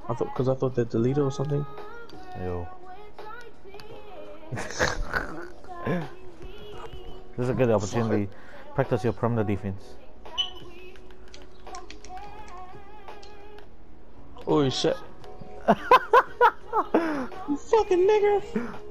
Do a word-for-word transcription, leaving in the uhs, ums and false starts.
I thought, cause I thought that deleted or something. Yo. This is a good opportunity. Practice your perimeter defense. Oh shit. You fucking nigger.